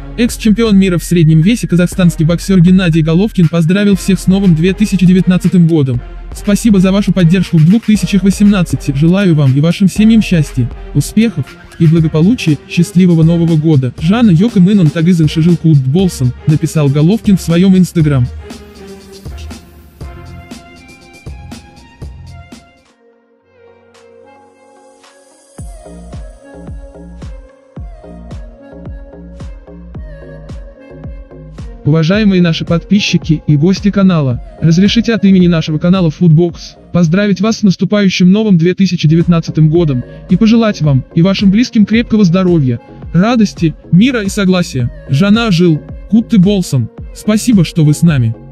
Экс-чемпион мира в среднем весе казахстанский боксер Геннадий Головкин поздравил всех с новым 2019 годом. Спасибо за вашу поддержку в 2018. Желаю вам и вашим семьям счастья, успехов и благополучия, счастливого Нового года. Жана Йоком Инон Тагызен Шижилкут Болсон, написал Головкин в своем инстаграм. Уважаемые наши подписчики и гости канала, разрешите от имени нашего канала Footbox поздравить вас с наступающим новым 2019 годом и пожелать вам и вашим близким крепкого здоровья, радости, мира и согласия. Жана Жил, Кутты Болсон, спасибо, что вы с нами.